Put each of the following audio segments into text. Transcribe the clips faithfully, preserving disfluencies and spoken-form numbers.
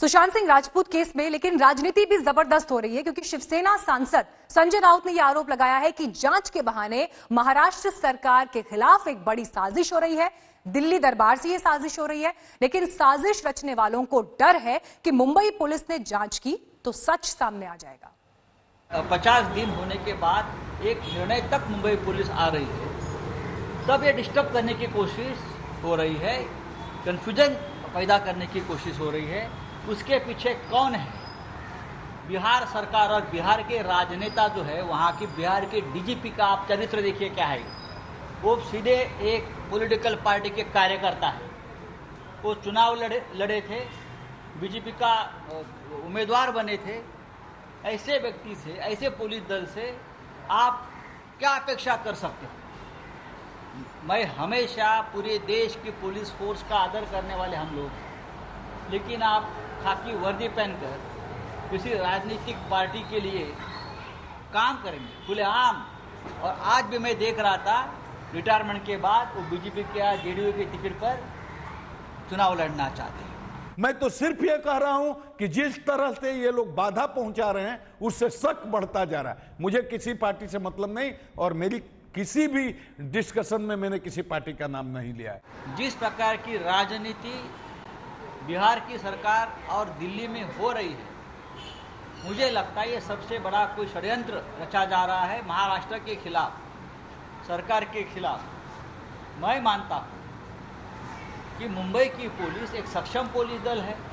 Sushant Singh Rajput case में लेकिन राजनीति भी जबरदस्त हो रही है, क्योंकि शिवसेना सांसद संजय राउत ने यह आरोप लगाया है कि जांच के बहाने महाराष्ट्र सरकार के खिलाफ एक बड़ी साजिश हो रही है। दिल्ली दरबार से यह साजिश हो रही है, लेकिन साजिश रचने वालों को डर है कि मुंबई पुलिस ने जांच की तो सच सामने आ जाएगा। पचास दिन होने के बाद एक निर्णय तक मुंबई पुलिस आ रही है, तब ये डिस्टर्ब करने की कोशिश हो रही है, कंफ्यूजन पैदा करने की कोशिश हो रही है। उसके पीछे कौन है? बिहार सरकार और बिहार के राजनेता जो है, वहाँ की बिहार के डीजीपी का आप चरित्र देखिए क्या है। वो सीधे एक पॉलिटिकल पार्टी के कार्यकर्ता है। वो चुनाव लड़े लड़े थे, बीजेपी का उम्मीदवार बने थे। ऐसे व्यक्ति से, ऐसे पुलिस दल से आप क्या अपेक्षा कर सकते हो? मैं हमेशा पूरे देश की पुलिस फोर्स का आदर करने वाले हम लोग हैं, लेकिन आप खाकी वर्दी पहनकर किसी राजनीतिक पार्टी के लिए काम करेंगे खुलेआम। और आज भी मैं देख रहा था, रिटायरमेंट के बाद वो बीजेपी के या जेडीयू के टिकट पर चुनाव लड़ना चाहते हैं। मैं तो सिर्फ ये कह रहा हूं कि जिस तरह से ये लोग बाधा पहुंचा रहे हैं, उससे शक बढ़ता जा रहा है। मुझे किसी पार्टी से मतलब नहीं, और मेरी किसी भी डिस्कशन में मैंने किसी पार्टी का नाम नहीं लिया है। जिस प्रकार की राजनीति बिहार की सरकार और दिल्ली में हो रही है, मुझे लगता है ये सबसे बड़ा कोई षड्यंत्र रचा जा रहा है महाराष्ट्र के खिलाफ, सरकार के खिलाफ। मैं मानता हूँ कि मुंबई की पुलिस एक सक्षम पुलिस दल है।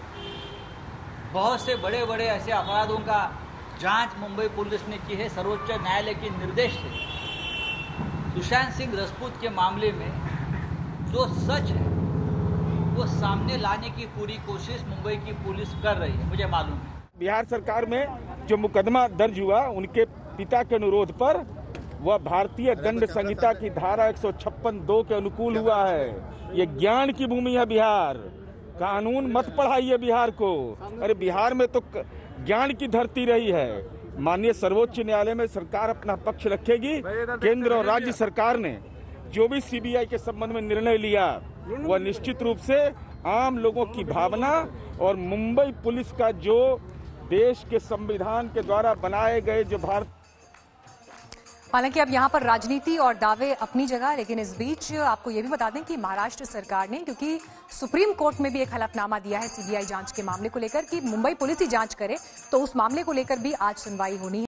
बहुत से बड़े बड़े ऐसे अपराधों का जांच मुंबई पुलिस ने की है सर्वोच्च न्यायालय के निर्देश से। सुशांत सिंह राजपूत के मामले में जो सच है वो सामने लाने की पूरी कोशिश मुंबई की पुलिस कर रही है, मुझे मालूम है। बिहार सरकार में जो मुकदमा दर्ज हुआ उनके पिता के अनुरोध पर, वह भारतीय दंड संहिता की धारा एक सौ छप्पन दो के अनुकूल हुआ है। ये ज्ञान की भूमि है बिहार, कानून मत पढ़ाइए बिहार को। अरे बिहार में तो ज्ञान की धरती रही है। माननीय सर्वोच्च न्यायालय में सरकार अपना पक्ष रखेगी। केंद्र और राज्य सरकार ने जो भी सीबीआई के संबंध में निर्णय लिया, वह निश्चित रूप से आम लोगों की भावना और मुंबई पुलिस का जो देश के संविधान के द्वारा बनाए गए जो भारत। हालांकि अब यहाँ पर राजनीति और दावे अपनी जगह, लेकिन इस बीच आपको यह भी बता दें कि महाराष्ट्र सरकार ने, क्योंकि सुप्रीम कोर्ट में भी एक हलफनामा दिया है सीबीआई जांच के मामले को लेकर कि मुंबई पुलिस ही जांच करे, तो उस मामले को लेकर भी आज सुनवाई होनी है।